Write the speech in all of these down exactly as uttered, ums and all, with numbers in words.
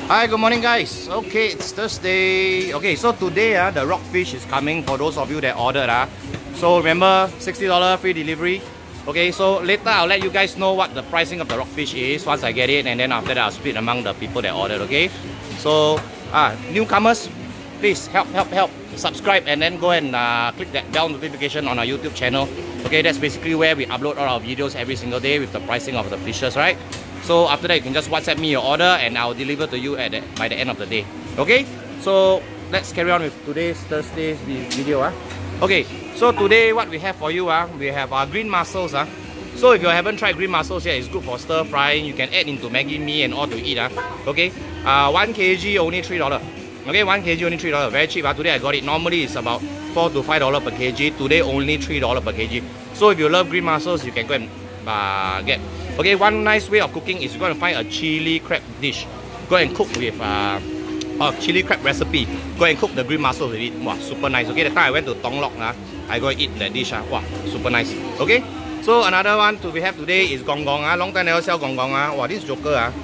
Hi, good morning guys. Okay, it's Thursday. Okay, so today uh, the rockfish is coming for those of you that ordered. Uh. So remember, sixty dollars free delivery. Okay, so later I'll let you guys know what the pricing of the rockfish is once I get it, and then after that I'll split among the people that ordered, okay? So, uh, newcomers, please help, help, help. Subscribe and then go and uh, click that bell notification on our YouTube channel. Okay, that's basically where we upload all our videos every single day with the pricing of the fishes, right? So after that, you can just WhatsApp me your order and I'll deliver to you at the, by the end of the day. Okay, so let's carry on with today's Thursday's video. Uh. Okay, so today what we have for you, uh, we have our green mussels. Uh. So if you haven't tried green mussels yet, it's good for stir frying. You can add into Maggi mee and all to eat. Uh. Okay, uh, one kilogram only three dollars. Okay, one kilogram only three dollars. Very cheap. Uh. Today I got it. Normally it's about four to five dollars per kg. Today only three dollars per kg. So if you love green mussels, you can go and uh, get. Okay, one nice way of cooking is you're going to find a chili crab dish. Go and cook with uh, a chili crab recipe. Go and cook the green mussels with it. Wow, super nice. Okay, the time I went to Tong Lok, uh, I go and eat that dish. Uh, wow, super nice. Okay, so another one to we have today is gong gong. Uh. Long time never sell gong gong. Uh. Wow, this joker. Uh.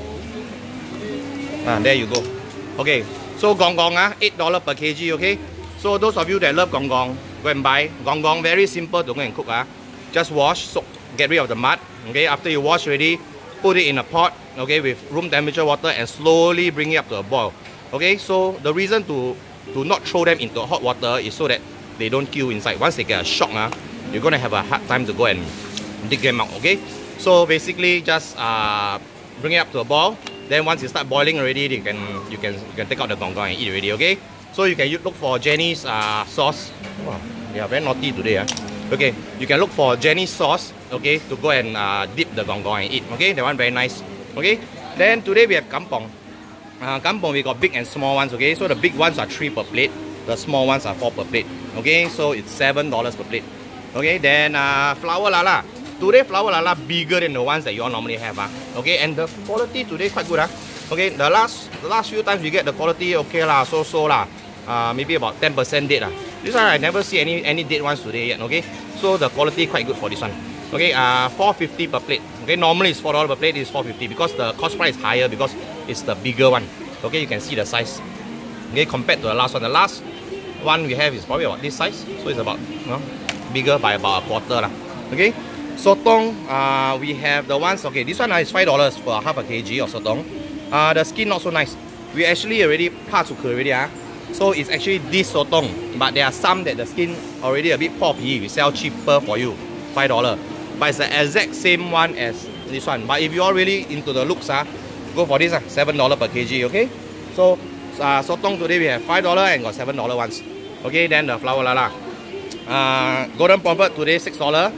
Ah, there you go. Okay, so gong gong, uh, eight dollars per kg. Okay, so those of you that love gong gong, go and buy. Gong gong, very simple to go and cook. Uh. Just wash, soak, get rid of the mud. Okay, after you wash already, put it in a pot, okay, with room temperature water and slowly bring it up to a boil. Okay, so the reason to to not throw them into hot water is so that they don't kill inside. Once they get a shock, uh, you're gonna have a hard time to go and dig them out. Okay, so basically just uh, bring it up to a boil. Then once it start boiling already, you can you can you can take out the gong gong and eat already. Okay, so you can look for Jenny's uh, sauce. Wow, they are very naughty today. Uh. Okay, you can look for Jenny's sauce, okay, to go and uh, dip the gong gong and eat. Okay, that one very nice. Okay, then today we have kampong. Uh, kampong we got big and small ones. Okay, so the big ones are three per plate, the small ones are four per plate. Okay, so it's seven dollars per plate. Okay, then uh, flower lala. Today flower lala bigger than the ones that you all normally have. Uh. Okay, and the quality today quite good. Uh. Okay, the last the last few times we get the quality okay lah, so so lah. Uh, maybe about ten percent dead. Uh. This one I never see any any dead ones today yet. Okay, so the quality quite good for this one. Okay, uh, four fifty per plate. Okay, normally it's four dollars per plate. It's four fifty because the cost price is higher because it's the bigger one. Okay, you can see the size. Okay, compared to the last one, the last one we have is probably about this size. So it's about you know, bigger by about a quarter lah. Okay, sotong. Uh, we have the ones. Okay, this one uh, is five dollars for half a kg of sotong. Uh, the skin not so nice. We actually already part to already. Uh. So it's actually this sotong, but there are some that the skin already a bit poppy. We sell cheaper for you, five dollars. But it's the exact same one as this one. But if you are really into the looks, uh, go for this, uh, seven dollars per kg. Okay. So uh, sotong today we have five dollars and got seven dollars ones. Okay. Then the flower lala, uh, golden pomfret today six dollars.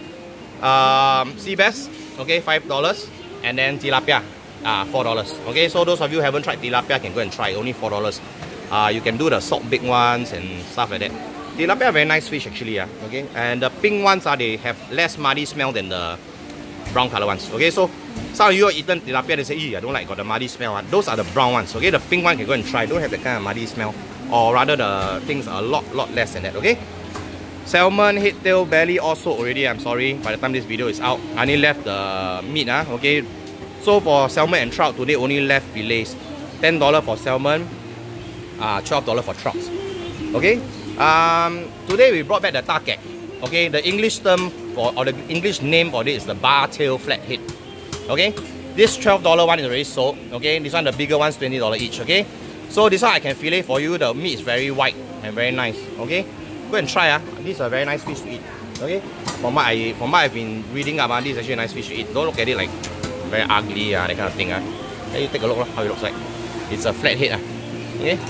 Um, sea bass, okay, five dollars, and then tilapia, uh, four dollars. Okay. So those of you who haven't tried tilapia can go and try. Only four dollars. Uh, you can do the salt big ones and stuff like that. Tilapia are very nice fish actually, uh, okay. And the pink ones are uh, they have less muddy smell than the brown color ones. Okay, so some of you have eaten tilapia, they say, I don't like got the muddy smell. Uh. Those are the brown ones. Okay, the pink one can go and try. Don't have that kind of muddy smell, or rather the things are a lot lot less than that. Okay. Salmon, head, tail, belly also already. I'm sorry. By the time this video is out, I only left the meat. Uh, okay. So for salmon and trout today only left fillets. ten dollars for salmon. Uh, twelve dollars for trouts. Okay. Um, today we brought back the target. Okay. The English term for or the English name for this is the bar tail flathead. Okay. This twelve dollars one is already sold. Okay. This one the bigger one's twenty dollars each. Okay. So this one I can fillet for you. The meat is very white and very nice. Okay. Go and try. Uh. These are very nice fish to eat. Okay. From what I from what I've been reading up, uh, this is actually a nice fish to eat. Don't look at it like very ugly. Uh, that kind of thing. Uh. Then you take a look uh, how it looks like. It's a flathead. Uh. Okay.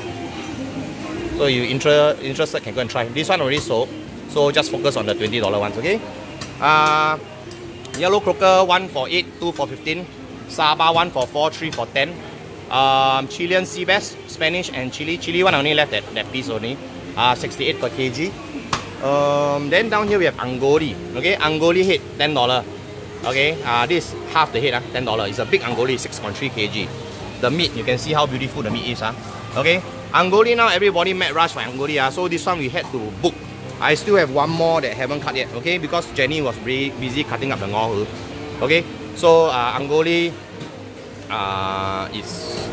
So you inter interested can go and try. This one already sold, so just focus on the twenty dollars ones, okay? Uh, yellow croaker one for eight, two for fifteen. Saba one for four, three for ten. Um, Chilean sea bass, Spanish and chili. Chili one I only left that, that piece only. Uh, sixty-eight per kg. Um, then down here we have Angoli. Okay, Angoli head ten dollars. Okay, uh, this half the head, uh, ten dollars. It's a big Angoli, six point three kilograms. The meat, you can see how beautiful the meat is. Uh. Okay. Angoli now, everybody mad rush for Angoli, uh, so this one we had to book. I still have one more that haven't cut yet, okay, because Jenny was very busy cutting up the ngor. Okay, so uh, Angoli uh, is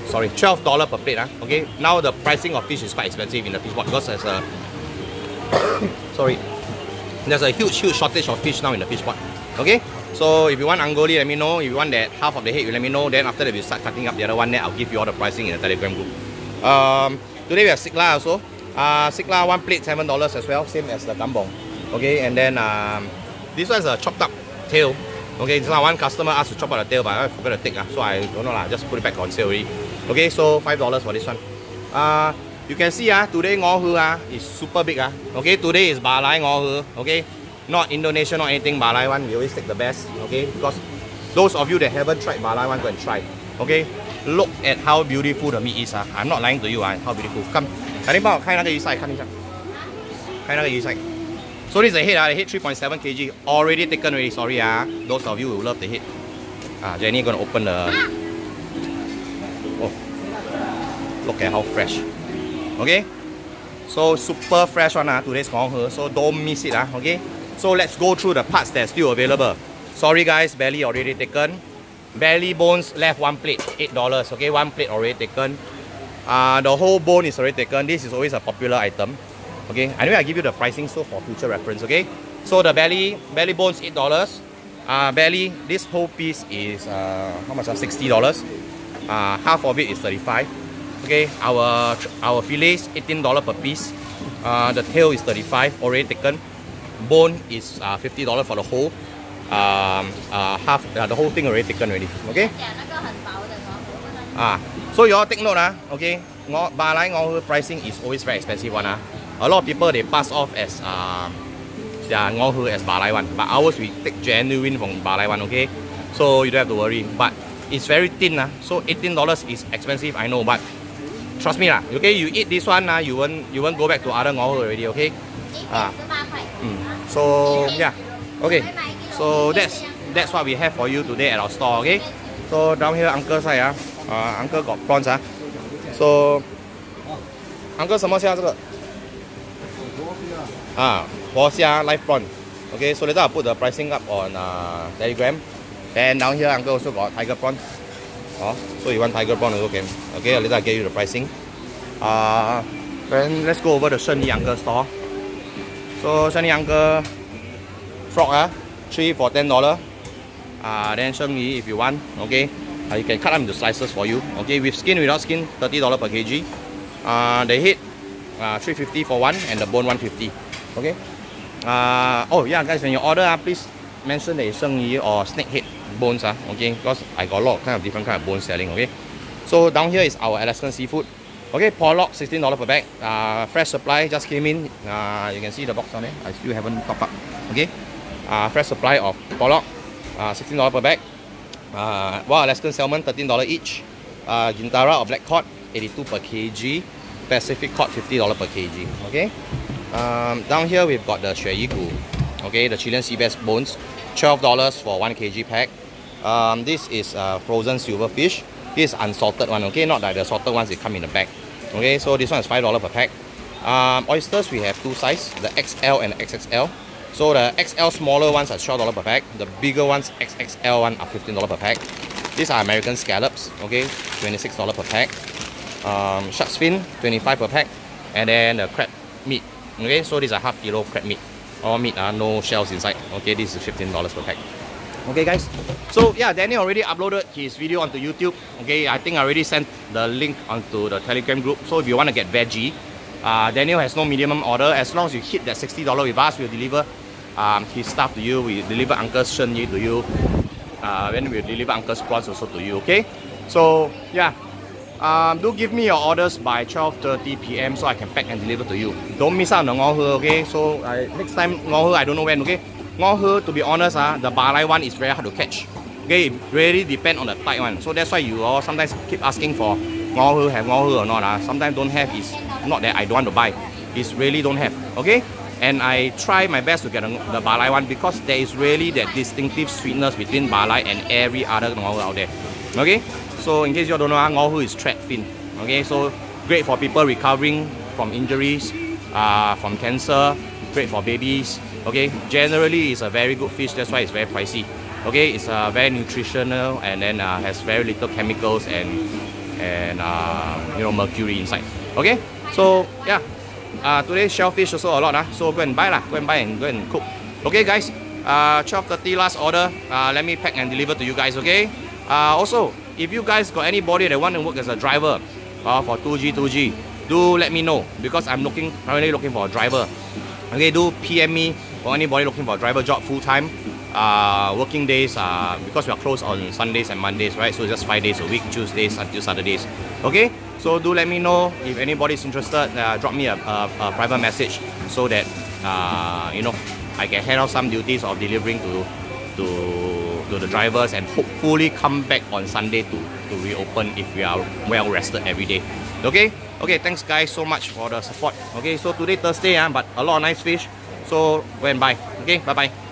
sorry, twelve dollars per plate. Huh? Okay, now the pricing of fish is quite expensive in the fish pot because there's a sorry, there's a huge, huge shortage of fish now in the fish pot. Okay, so if you want angoli, let me know. If you want that half of the head, you let me know. Then after that, we start cutting up the other one. Then I'll give you all the pricing in the Telegram group. Um, today we have sikla also. Uh, sikla one plate seven dollars as well, same as the gambong. Okay, and then um, this one's a chopped up tail. Okay, this one one customer asked to chop out the tail, but I forgot to take. Uh, so I don't know lah. Just put it back on sale already. Okay, so five dollars for this one. Uh, you can see ah, uh, today ngor hu ah is super big ah. Okay, today is balai ngor hu. Okay. Not Indonesian or anything, balai one, we always take the best, okay? Because those of you that haven't tried balai one, go and try, okay? Look at how beautiful the meat is, ah. I'm not lying to you, ah. How beautiful. Come, 赶紧帮我看那个鱼鳃，看一下，看那个鱼鳃。So this is the head, ah. The head three point seven kilograms, already taken already. Sorry, ah. Those of you who love the head. Ah, Jenny gonna open the. Oh, look at how fresh. Okay, so super fresh one, ah. Today's ngor hu, so don't miss it, ah. Okay. So let's go through the parts that's still available. Sorry guys, belly already taken. Belly bones left one plate, eight dollars. Okay, one plate already taken. Uh, the whole bone is already taken. This is always a popular item. Okay, anyway, I give you the pricing so for future reference. Okay, so the belly belly bones eight dollars. Uh, belly, this whole piece is uh, how much? sixty dollars. Uh, half of it is thirty-five. Okay, our our fillets eighteen dollars per piece. Uh, the tail is thirty-five, already taken. Bone is uh, fifty dollars for the whole. Um, uh, half uh, the whole thing already taken already. Okay. Ah, so you all take note, ah. Okay, ngor, balai ngor pricing is always very expensive one, ah. A lot of people they pass off as uh, their ngor hu as balai one, but ours we take genuine from balai one. Okay, so you don't have to worry. But it's very thin, ah. So eighteen dollars is expensive, I know, but trust me, lah. Okay, you eat this one, ah, you won't you won't go back to other ngor hu already. Okay. Ah. Mm. So yeah, okay. So that's that's what we have for you today at our store. Okay. So down here, uncle side ah, uh, uncle got prawns ah. So uncle 什么虾这个？啊，活虾 live prawn. Okay. So later I'll put the pricing up on uh, Telegram. Then down here, uncle also got tiger prawn. Oh, so you want tiger prawn also can. Okay. Later I'll get you the pricing. Uh, then let's go over the Shen Yi uncle store. So Shen Yi uncle frog ah, three for ten dollars. Uh, then Shen Yi if you want, okay, uh, you can cut them into slices for you. Okay, with skin, without skin, thirty dollars per kg. Uh, the head, uh, three fifty for one, and the bone one fifty. Okay. Uh, oh yeah, guys, when you order, uh, please mention that it's Shen Yi or snake head bones ah. Okay, because I got a lot of kind of different kind of bones selling. Okay. So down here is our Alaskan seafood. Okay, pollock sixteen dollars per bag. Uh, fresh supply just came in. Uh, you can see the box on there. I still haven't top up. Okay, uh, fresh supply of pollock, uh, sixteen dollars per bag. Uh, wild Alaskan salmon thirteen dollars each. Uh, Gintara or black cod eighty-two per kg. Pacific cod fifty dollars per kg. Okay. Um, down here we've got the xue yi gu. Okay, the Chilean sea bass bones, twelve dollars for one kg pack. Um, this is uh, frozen silverfish. This is unsalted one, okay, not like the salted ones that come in the bag. Okay, so this one is five dollars per pack. Um, oysters, we have two sizes, the X L and the X X L. So the X L smaller ones are twelve dollars per pack. The bigger ones, X X L one, are fifteen dollars per pack. These are American scallops, okay, twenty-six dollars per pack. Um, shark's fin, twenty-five dollars per pack. And then the crab meat, okay, so these are half kilo crab meat. All meat, uh, no shells inside. Okay, this is fifteen dollars per pack. Okay guys, so yeah, Daniel already uploaded his video onto YouTube. Okay, I think I already sent the link onto the Telegram group. So if you want to get veggie, uh, Daniel has no minimum order. As long as you hit that sixty dollars with us, we'll deliver um, his stuff to you. We deliver Uncle's Shen Yi to you. Uh, then we'll deliver Uncle's prawns also to you. Okay, so yeah, um, do give me your orders by twelve thirty p m so I can pack and deliver to you. Don't miss out on the ngor hu. Okay, so uh, next time ngor hu I don't know when. Okay. Ngor hu, to be honest, uh, the balai one is very hard to catch. Okay, it really depends on the tight one. So that's why you all sometimes keep asking for ngor hu, have ngor hu or not. Uh. Sometimes don't have is not that I don't want to buy. It's really don't have. Okay, and I try my best to get the balai one because there is really that distinctive sweetness between balai and every other ngor hu out there. Okay, so in case you don't know, uh, ngor hu is thread fin. Okay, so great for people recovering from injuries, uh, from cancer. Great for babies. Okay, generally it's a very good fish, that's why it's very pricey. Okay, it's uh, very nutritional and then uh, has very little chemicals and and uh, you know, mercury inside. Okay, so yeah, uh, today's shellfish also a lot, huh? So go and buy lah, go and buy and go and cook. Okay guys, uh, twelve thirty last order. Uh, let me pack and deliver to you guys. Okay. Uh, also, if you guys got anybody that want to work as a driver uh, for two G two G, do let me know, because I'm looking currently looking for a driver. Okay, do P M me for anybody looking for a driver job full time. Uh, working days, uh, because we are closed on Sundays and Mondays, right? So just five days a week, Tuesdays until Saturdays. Okay, so do let me know if anybody's interested. Uh, drop me a, a, a private message so that uh, you know, I can hand out some duties of delivering to to to the drivers, and hopefully come back on Sunday to to reopen if we are well rested every day. Okay, okay. Thanks guys so much for the support. Okay, so today Thursday, uh, but a lot of nice fish. So go and buy. Okay, bye bye.